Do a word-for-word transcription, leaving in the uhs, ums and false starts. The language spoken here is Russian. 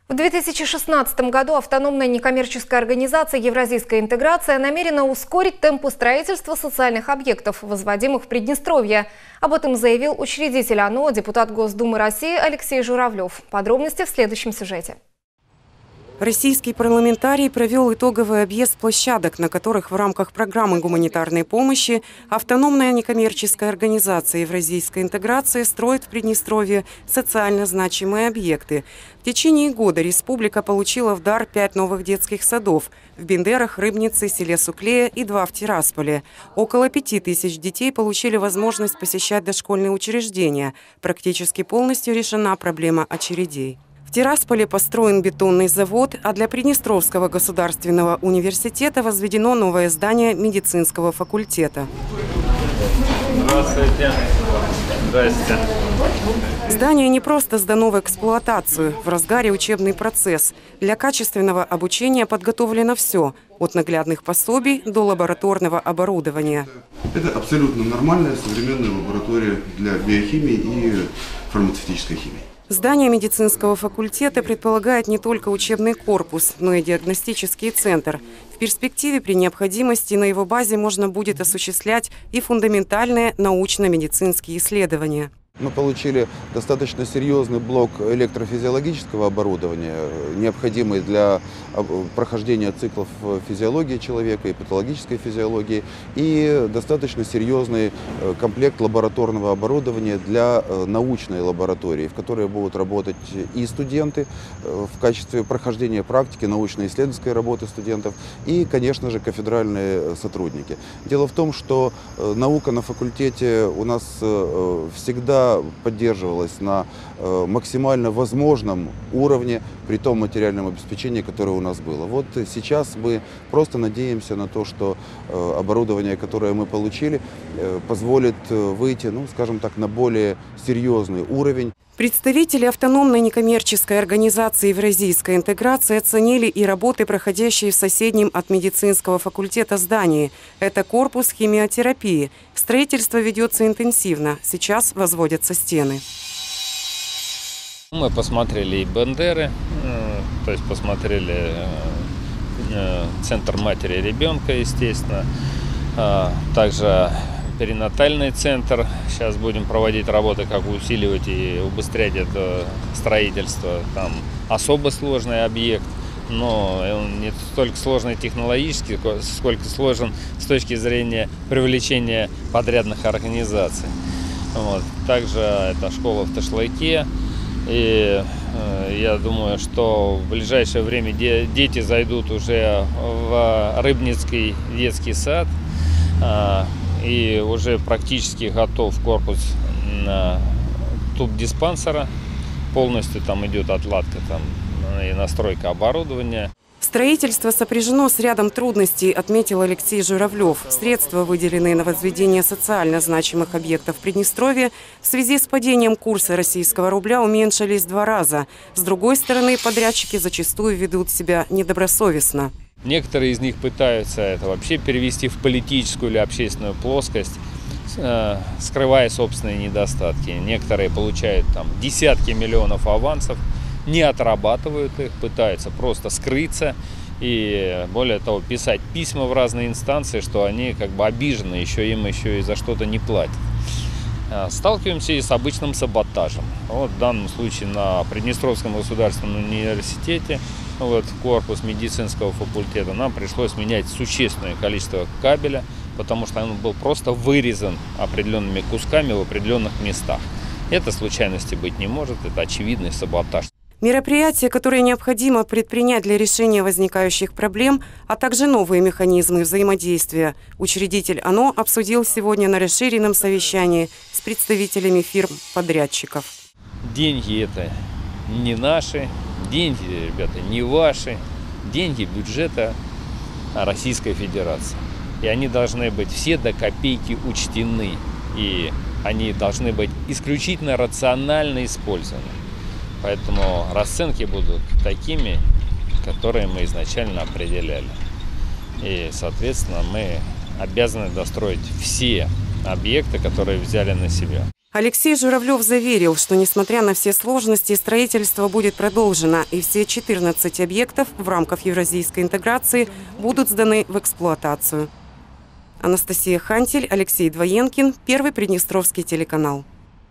В две тысячи шестнадцатом году автономная некоммерческая организация «Евразийская интеграция» намерена ускорить темпы строительства социальных объектов, возводимых в Приднестровье. Об этом заявил учредитель ОНО, депутат Госдумы России Алексей Журавлев. Подробности в следующем сюжете. Российский парламентарий провел итоговый объезд площадок, на которых в рамках программы гуманитарной помощи автономная некоммерческая организация «Евразийская интеграция» строит в Приднестровье социально значимые объекты. В течение года республика получила в дар пять новых детских садов в Бендерах, Рыбнице, селе Суклея и два в Тирасполе. Около пяти тысяч детей получили возможность посещать дошкольные учреждения. Практически полностью решена проблема очередей. В Тирасполе построен бетонный завод, а для Приднестровского государственного университета возведено новое здание медицинского факультета. Здравствуйте. Здравствуйте. Здание не просто сдано в эксплуатацию. В разгаре учебный процесс. Для качественного обучения подготовлено все – от наглядных пособий до лабораторного оборудования. Это абсолютно нормальная современная лаборатория для биохимии и фармацевтической химии. Здание медицинского факультета предполагает не только учебный корпус, но и диагностический центр. В перспективе при необходимости на его базе можно будет осуществлять и фундаментальные научно-медицинские исследования. Мы получили достаточно серьезный блок электрофизиологического оборудования, необходимый для прохождения циклов физиологии человека и патологической физиологии, и достаточно серьезный комплект лабораторного оборудования для научной лаборатории, в которой будут работать и студенты в качестве прохождения практики, научно-исследовательской работы студентов, и, конечно же, кафедральные сотрудники. Дело в том, что наука на факультете у нас всегда поддерживалась на максимально возможном уровне при том материальном обеспечении, которое у нас было. Вот сейчас мы просто надеемся на то, что оборудование, которое мы получили, позволит выйти, ну, скажем так, на более серьезный уровень. Представители автономной некоммерческой организации «Евразийская интеграция» оценили и работы, проходящие в соседнем от медицинского факультета здании. Это корпус химиотерапии. Строительство ведется интенсивно. Сейчас возводятся стены. Мы посмотрели и Бендеры, то есть посмотрели центр матери и ребенка, естественно, также перинатальный центр. Сейчас будем проводить работы, как усиливать и убыстрять это строительство. Там особо сложный объект, но он не столько сложный технологически, сколько сложен с точки зрения привлечения подрядных организаций. Вот. Также это школа в Ташлайке. И э, я думаю, что в ближайшее время де дети зайдут уже в Рыбницкий детский сад. Э, И уже практически готов корпус тубдиспансера. Полностью там идет отладка там, и настройка оборудования. Строительство сопряжено с рядом трудностей, отметил Алексей Журавлев. Средства, выделенные на возведение социально значимых объектов в Приднестровье, в связи с падением курса российского рубля уменьшились в два раза. С другой стороны, подрядчики зачастую ведут себя недобросовестно. Некоторые из них пытаются это вообще перевести в политическую или общественную плоскость, скрывая собственные недостатки. Некоторые получают там десятки миллионов авансов, не отрабатывают их, пытаются просто скрыться и, более того, писать письма в разные инстанции, что они как бы обижены, еще им еще и за что-то не платят. Сталкиваемся и с обычным саботажем. Вот в данном случае на Приднестровском государственном университете, вот, корпус медицинского факультета, нам пришлось менять существенное количество кабеля, потому что он был просто вырезан определенными кусками в определенных местах. Это случайности быть не может, это очевидный саботаж. Мероприятия, которые необходимо предпринять для решения возникающих проблем, а также новые механизмы взаимодействия, учредитель ОНО обсудил сегодня на расширенном совещании с представителями фирм-подрядчиков. Деньги это не наши, деньги, ребята, не ваши, деньги бюджета Российской Федерации. И они должны быть все до копейки учтены, и они должны быть исключительно рационально использованы. Поэтому расценки будут такими, которые мы изначально определяли. И, соответственно, мы обязаны достроить все объекты, которые взяли на себя. Алексей Журавлев заверил, что несмотря на все сложности, строительство будет продолжено, и все четырнадцать объектов в рамках евразийской интеграции будут сданы в эксплуатацию. Анастасия Хантель, Алексей Двоенкин, Первый Приднестровский телеканал.